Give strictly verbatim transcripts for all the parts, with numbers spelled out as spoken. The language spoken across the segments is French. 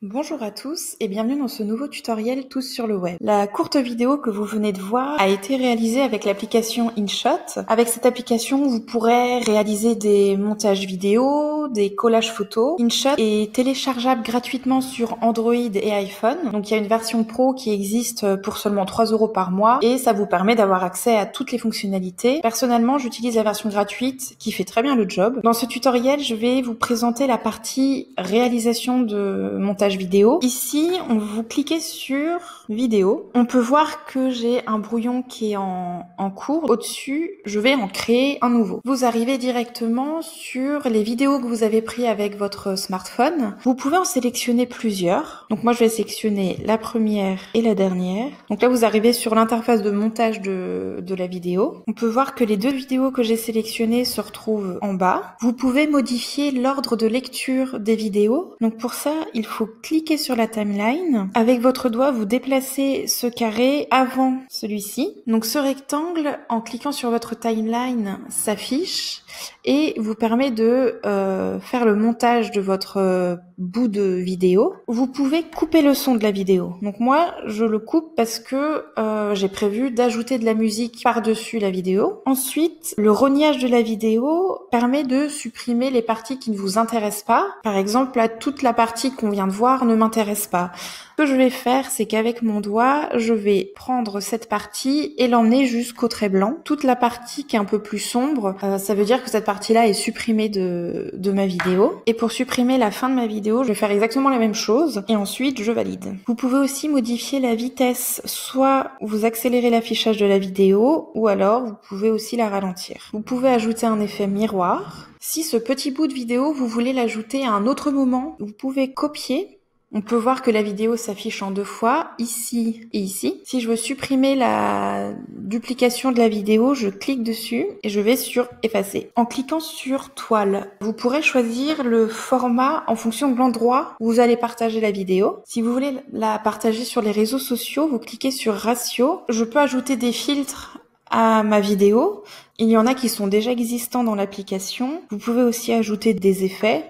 Bonjour à tous et bienvenue dans ce nouveau tutoriel Tous sur le web. La courte vidéo que vous venez de voir a été réalisée avec l'application InShot. Avec cette application, vous pourrez réaliser des montages vidéo, des collages photos. InShot est téléchargeable gratuitement sur Android et iPhone. Donc il y a une version pro qui existe pour seulement trois euros par mois et ça vous permet d'avoir accès à toutes les fonctionnalités. Personnellement, j'utilise la version gratuite qui fait très bien le job. Dans ce tutoriel, je vais vous présenter la partie réalisation de montage vidéo. Ici, on vous cliquez sur vidéo. On peut voir que j'ai un brouillon qui est en, en cours. Au-dessus, je vais en créer un nouveau. Vous arrivez directement sur les vidéos que vous avez prises avec votre smartphone. Vous pouvez en sélectionner plusieurs. Donc moi, je vais sélectionner la première et la dernière. Donc là, vous arrivez sur l'interface de montage de, de la vidéo. On peut voir que les deux vidéos que j'ai sélectionnées se retrouvent en bas. Vous pouvez modifier l'ordre de lecture des vidéos. Donc pour ça, il faut cliquez sur la timeline. Avec votre doigt, vous déplacez ce carré avant celui-ci. Donc ce rectangle, en cliquant sur votre timeline, s'affiche et vous permet de euh, faire le montage de votre euh, bout de vidéo. Vous pouvez couper le son de la vidéo. Donc moi, je le coupe parce que euh, j'ai prévu d'ajouter de la musique par-dessus la vidéo. Ensuite, le rognage de la vidéo permet de supprimer les parties qui ne vous intéressent pas. Par exemple, là, toute la partie qu'on vient de voir ne m'intéresse pas. Ce que je vais faire, c'est qu'avec mon doigt, je vais prendre cette partie et l'emmener jusqu'au trait blanc. Toute la partie qui est un peu plus sombre, euh, ça veut dire que cette partie-là est supprimée de, de ma vidéo. Et pour supprimer la fin de ma vidéo, je vais faire exactement la même chose et ensuite je valide. Vous pouvez aussi modifier la vitesse, soit vous accélérez l'affichage de la vidéo ou alors vous pouvez aussi la ralentir. Vous pouvez ajouter un effet miroir. Si ce petit bout de vidéo, vous voulez l'ajouter à un autre moment, vous pouvez copier. On peut voir que la vidéo s'affiche en deux fois, ici et ici. Si je veux supprimer la duplication de la vidéo, je clique dessus et je vais sur effacer. En cliquant sur toile, vous pourrez choisir le format en fonction de l'endroit où vous allez partager la vidéo. Si vous voulez la partager sur les réseaux sociaux, vous cliquez sur ratio. Je peux ajouter des filtres à ma vidéo. Il y en a qui sont déjà existants dans l'application. Vous pouvez aussi ajouter des effets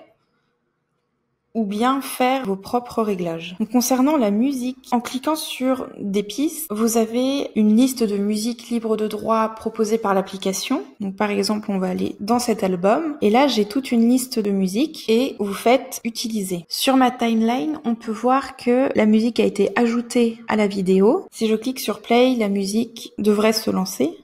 ou bien faire vos propres réglages. Donc, concernant la musique, en cliquant sur des pistes, vous avez une liste de musique libre de droit proposée par l'application. Donc par exemple, on va aller dans cet album et là j'ai toute une liste de musique et vous faites utiliser. Sur ma timeline, on peut voir que la musique a été ajoutée à la vidéo. Si je clique sur play, la musique devrait se lancer.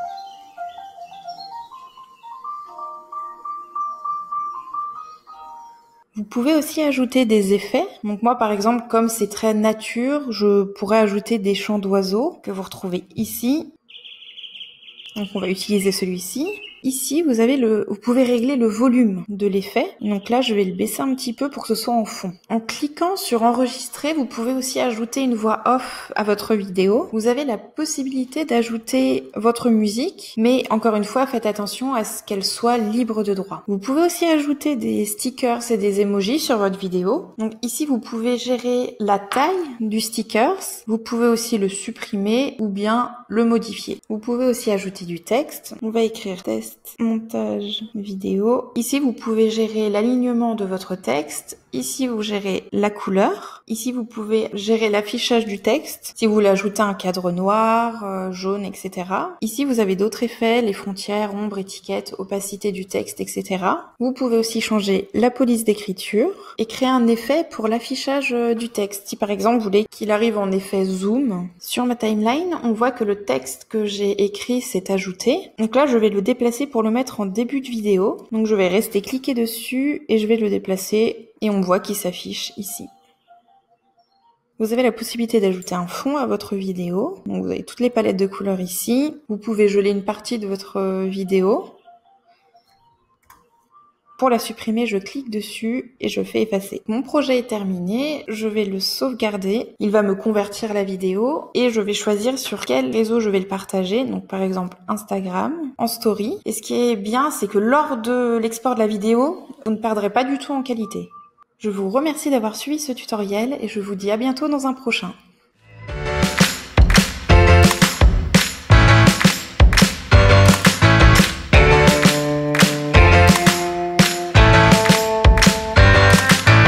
Vous pouvez aussi ajouter des effets. Donc moi, par exemple, comme c'est très nature, je pourrais ajouter des chants d'oiseaux que vous retrouvez ici. Donc on va utiliser celui-ci. Ici, vous avez le, vous pouvez régler le volume de l'effet. Donc là, je vais le baisser un petit peu pour que ce soit en fond. En cliquant sur enregistrer, vous pouvez aussi ajouter une voix off à votre vidéo. Vous avez la possibilité d'ajouter votre musique, mais encore une fois, faites attention à ce qu'elle soit libre de droit. Vous pouvez aussi ajouter des stickers et des emojis sur votre vidéo. Donc ici, vous pouvez gérer la taille du stickers. Vous pouvez aussi le supprimer ou bien le modifier. Vous pouvez aussi ajouter du texte. On va écrire test montage vidéo. Ici, vous pouvez gérer l'alignement de votre texte. Ici, vous gérez la couleur. Ici, vous pouvez gérer l'affichage du texte. Si vous voulez ajouter un cadre noir, euh, jaune, et cetera. Ici, vous avez d'autres effets, les frontières, ombre, étiquette, opacité du texte, et cetera. Vous pouvez aussi changer la police d'écriture et créer un effet pour l'affichage du texte. Si par exemple, vous voulez qu'il arrive en effet zoom, sur ma timeline, on voit que le texte que j'ai écrit s'est ajouté. Donc là, je vais le déplacer pour le mettre en début de vidéo. Donc je vais rester cliquer dessus et je vais le déplacer et on voit qu'il s'affiche ici. Vous avez la possibilité d'ajouter un fond à votre vidéo. Donc vous avez toutes les palettes de couleurs ici. Vous pouvez geler une partie de votre vidéo. Pour la supprimer, je clique dessus et je fais effacer. Mon projet est terminé, je vais le sauvegarder. Il va me convertir la vidéo et je vais choisir sur quel réseau je vais le partager. Donc par exemple Instagram, en story. Et ce qui est bien, c'est que lors de l'export de la vidéo, vous ne perdrez pas du tout en qualité. Je vous remercie d'avoir suivi ce tutoriel et je vous dis à bientôt dans un prochain.